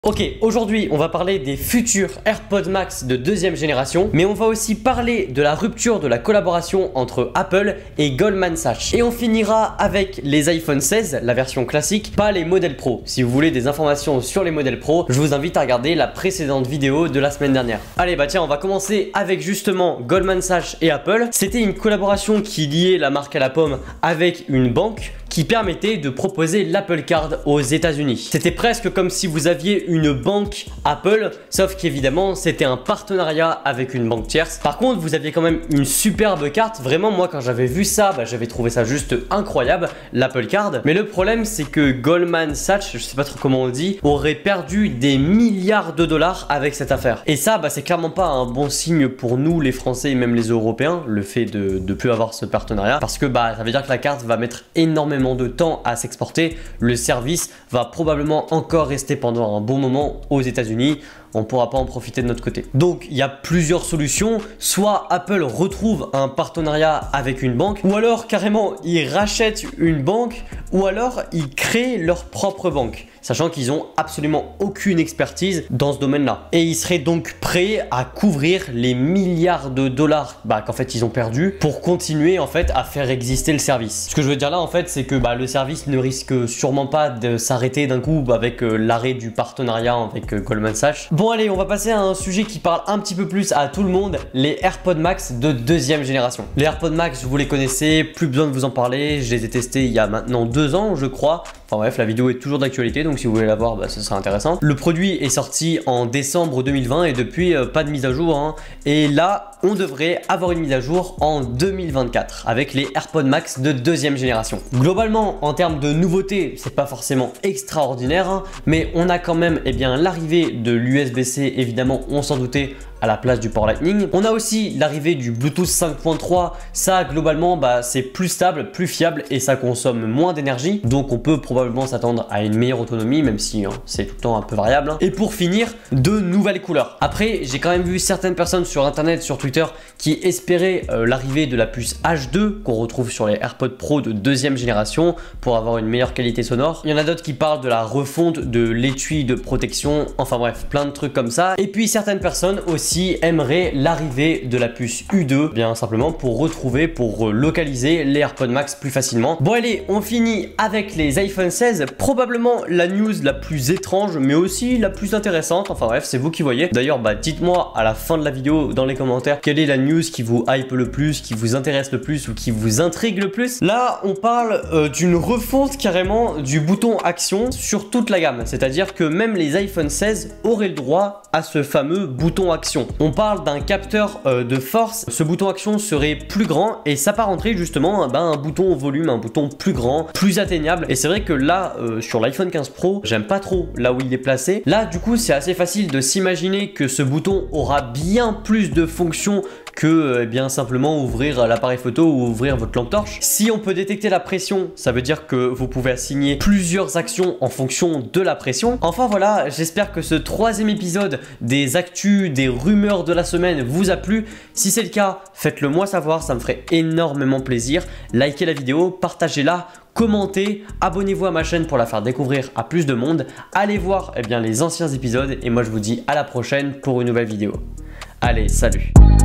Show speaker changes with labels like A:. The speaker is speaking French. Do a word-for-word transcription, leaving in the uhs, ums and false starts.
A: Ok, aujourd'hui on va parler des futurs AirPods Max de deuxième génération, mais on va aussi parler de la rupture de la collaboration entre Apple et Goldman Sachs. Et on finira avec les iPhone seize, la version classique, pas les modèles Pro. Si vous voulez des informations sur les modèles Pro, je vous invite à regarder la précédente vidéo de la semaine dernière. Allez bah tiens, on va commencer avec justement Goldman Sachs et Apple. C'était une collaboration qui liait la marque à la pomme avec une banque qui permettait de proposer l'Apple Card aux États-Unis. C'était presque comme si vous aviez une banque Apple, sauf qu'évidemment c'était un partenariat avec une banque tierce. Par contre, vous aviez quand même une superbe carte. Vraiment, moi quand j'avais vu ça, bah, j'avais trouvé ça juste incroyable, l'Apple Card. Mais le problème, c'est que Goldman Sachs, je sais pas trop comment on le dit, aurait perdu des milliards de dollars avec cette affaire. Et ça, bah, c'est clairement pas un bon signe pour nous, les Français et même les Européens, le fait de ne plus avoir ce partenariat, parce que bah, ça veut dire que la carte va mettre énormément de temps à s'exporter. Le service va probablement encore rester pendant un bon moment aux États-Unis. On ne pourra pas en profiter de notre côté. Donc il y a plusieurs solutions. Soit Apple retrouve un partenariat avec une banque, ou alors carrément ils rachètent une banque, ou alors ils créent leur propre banque, sachant qu'ils n'ont absolument aucune expertise dans ce domaine-là. Et ils seraient donc prêts à couvrir les milliards de dollars bah, qu'en fait ils ont perdu pour continuer en fait à faire exister le service. Ce que je veux dire là en fait, c'est que bah, le service ne risque sûrement pas de s'arrêter d'un coup avec euh, l'arrêt du partenariat avec euh, Goldman Sachs. Bon allez, on va passer à un sujet qui parle un petit peu plus à tout le monde, les AirPods Max de deuxième génération. Les AirPods Max, vous les connaissez, plus besoin de vous en parler, je les ai testés il y a maintenant deux ans je crois. Enfin bref, la vidéo est toujours d'actualité, donc si vous voulez la voir, bah, ce sera intéressant. Le produit est sorti en décembre deux mille vingt et depuis, euh, pas de mise à jour. Hein. Et là, on devrait avoir une mise à jour en deux mille vingt-quatre avec les AirPods Max de deuxième génération. Globalement, en termes de nouveautés, c'est pas forcément extraordinaire, hein, mais on a quand même eh bien, l'arrivée de l'U S B C, évidemment, on s'en doutait, à la place du port Lightning. On a aussi l'arrivée du Bluetooth cinq point trois. Ça, globalement, bah, c'est plus stable, plus fiable et ça consomme moins d'énergie. Donc, on peut probablement s'attendre à une meilleure autonomie, même si hein, c'est tout le temps un peu variable. Hein. Et pour finir, de nouvelles couleurs. Après, j'ai quand même vu certaines personnes sur Internet, sur Twitter, qui espéraient euh, l'arrivée de la puce H deux qu'on retrouve sur les AirPods Pro de deuxième génération pour avoir une meilleure qualité sonore. Il y en a d'autres qui parlent de la refonte de l'étui de protection. Enfin bref, plein de trucs comme ça. Et puis, certaines personnes aussi aimerait l'arrivée de la puce U deux, bien simplement pour retrouver, pour localiser les AirPods Max plus facilement. Bon allez, on finit avec les iPhone seize, probablement la news la plus étrange mais aussi la plus intéressante, enfin bref, c'est vous qui voyez. D'ailleurs, bah dites-moi à la fin de la vidéo dans les commentaires quelle est la news qui vous hype le plus, qui vous intéresse le plus ou qui vous intrigue le plus. Là, on parle euh, d'une refonte carrément du bouton action sur toute la gamme, c'est-à-dire que même les iPhone seize auraient le droit à ce fameux bouton action. On parle d'un capteur euh, de force. Ce bouton action serait plus grand et s'apparenterait justement bah, un bouton volume, un bouton plus grand, plus atteignable. Et c'est vrai que là, euh, sur l'iPhone quinze Pro, j'aime pas trop là où il est placé. Là, du coup, c'est assez facile de s'imaginer que ce bouton aura bien plus de fonctions que eh bien simplement ouvrir l'appareil photo ou ouvrir votre lampe torche. Si on peut détecter la pression, ça veut dire que vous pouvez assigner plusieurs actions en fonction de la pression. Enfin voilà, j'espère que ce troisième épisode des actus, des rumeurs de la semaine vous a plu. Si c'est le cas, faites-le moi savoir, ça me ferait énormément plaisir. Likez la vidéo, partagez-la, commentez, abonnez-vous à ma chaîne pour la faire découvrir à plus de monde. Allez voir eh bien, les anciens épisodes et moi je vous dis à la prochaine pour une nouvelle vidéo. Allez, salut!